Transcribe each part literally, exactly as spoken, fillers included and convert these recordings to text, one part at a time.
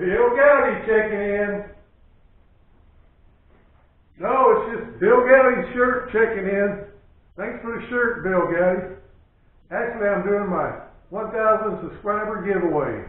Bill Gowdy checking in. No, it's just Bill Gowdy's shirt checking in. Thanks for the shirt, Bill Gowdy. Actually, I'm doing my one thousand subscriber giveaway.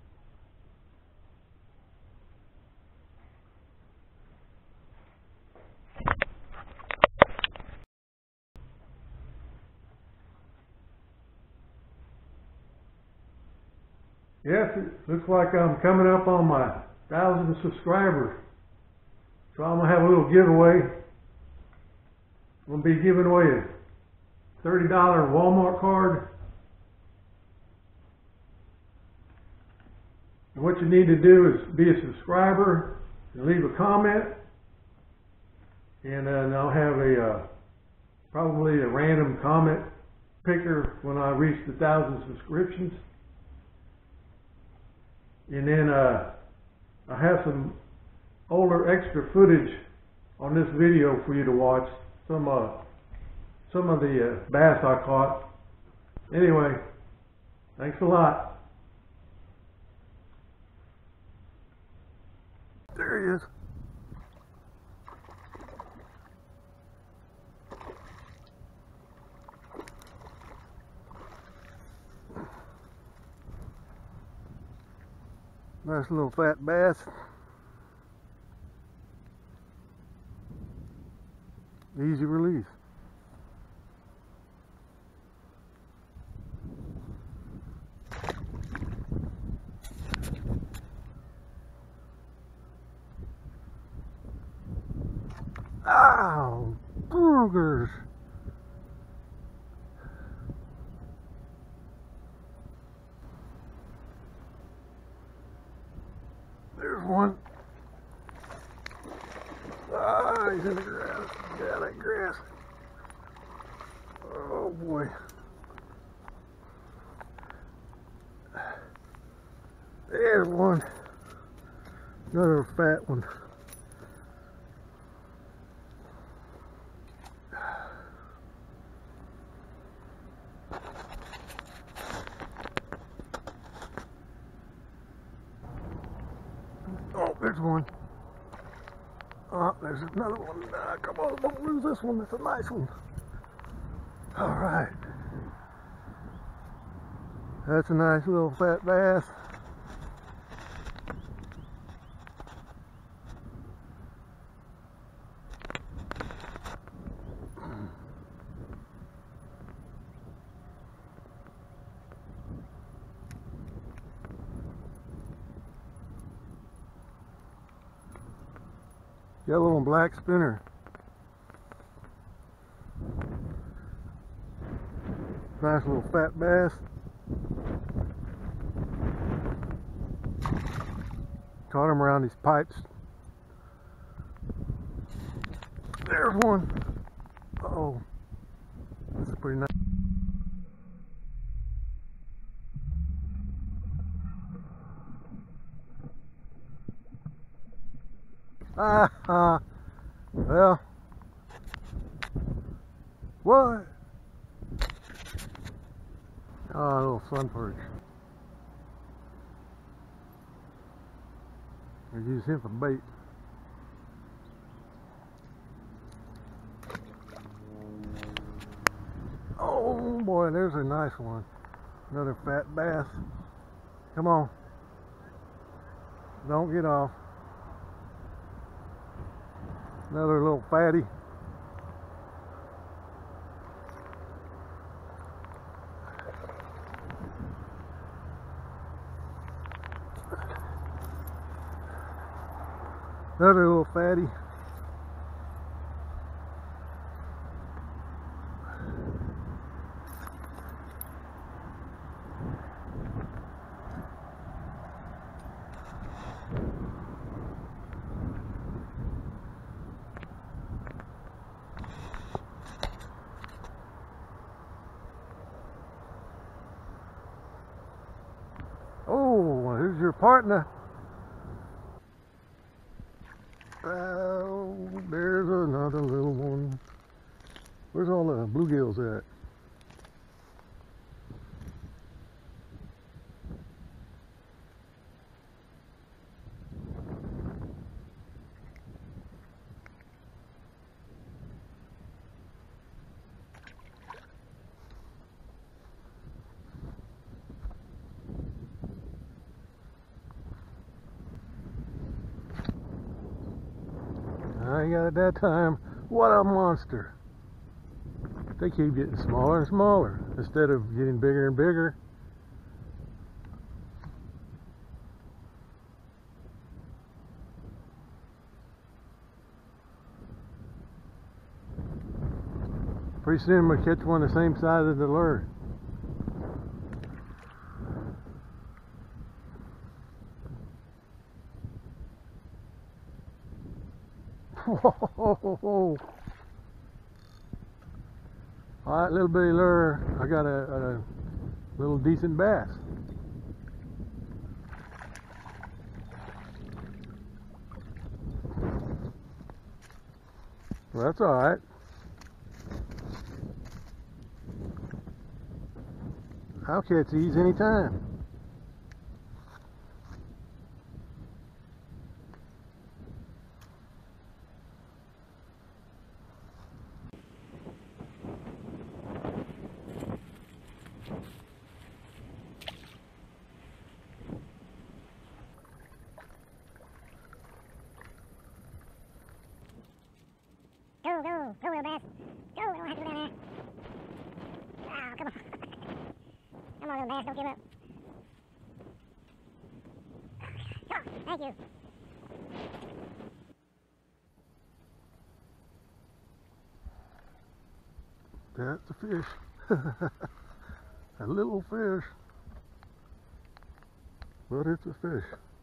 Yes, it looks like I'm coming up on my thousand subscribers. So I'm going to have a little giveaway. I'm going to be giving away a thirty dollar Walmart card. And what you need to do is be a subscriber and leave a comment. And then I'll have a uh, probably a random comment picker when I reach the thousand subscriptions. And then uh, I have some older extra footage on this video for you to watch. Some uh, some of the uh, bass I caught. Anyway, thanks a lot. There he is. Nice little fat bass. Easy release. Ow! Burgers! There's one. Ah, he's in the grass. Get out of that grass. Oh boy. There's one. Another fat one. Oh, there's one. Oh, there's another one. Ah, come on, don't lose this one. It's a nice one. All right. That's a nice little fat bass. Yellow and black spinner. Nice little fat bass. Caught him around these pipes. There's one. Uh oh, this is pretty nice. Ah, ah, well, what? Oh, a little sun perch. I use him for bait. Oh boy, there's a nice one. Another fat bass. Come on. Don't get off. Another little fatty. Another little fatty. Oh, here's your partner. Oh, there's another little one. Where's all the bluegills at? got at that time. What a monster. They keep getting smaller and smaller instead of getting bigger and bigger. Pretty soon we'll catch one the same size as the lure. Whoa! Alright, little bitty lure. I got a, a little decent bass. Well, that's alright. I'll catch these anytime. Go, go, go, little bass. Go, we don't have to go down there. Oh, come on. Come on, little bass, don't give up. Come on, thank you. That's a fish. A little fish. But it's a fish.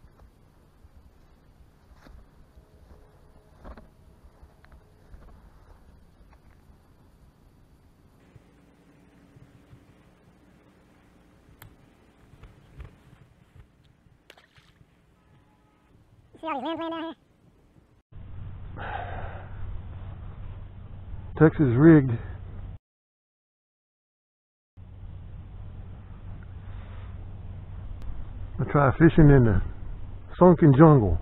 See all these lambs laying down here? Texas rigged. I try fishing in the sunken jungle.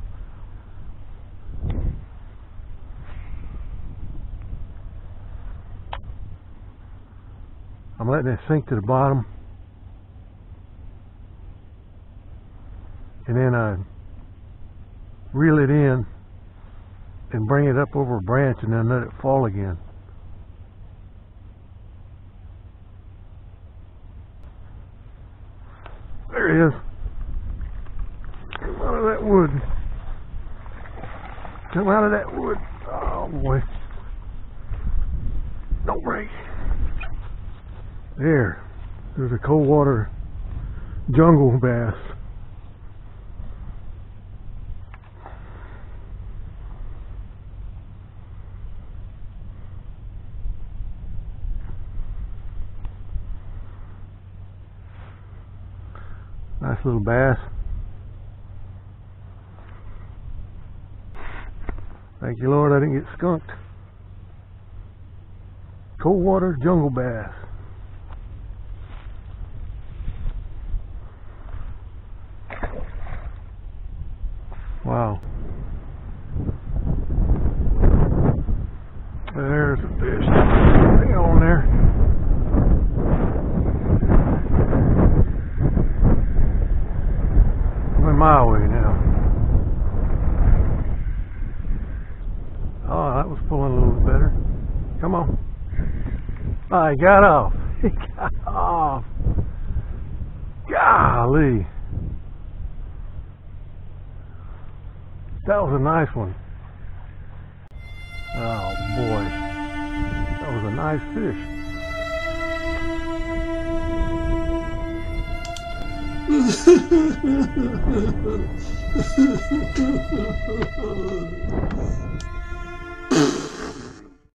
I'm letting it sink to the bottom, and then I reel it in and bring it up over a branch and then let it fall again. There it is. Come out of that wood. Come out of that wood. Oh boy. Don't break. There. There's a cold water jungle bass. Nice little bass. Thank you, Lord, I didn't get skunked. Cold water jungle bass. Wow. There's a fish. Hang on there. I'm my way now. Oh, that was pulling a little bit better. Come on. Oh, he got off. He got off. Golly. That was a nice one. Oh boy. That was a nice fish.